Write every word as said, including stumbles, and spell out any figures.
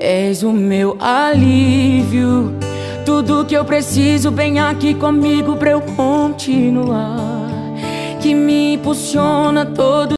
És o meu alívio, tudo que eu preciso, vem aqui comigo pra eu continuar, que me impulsiona todo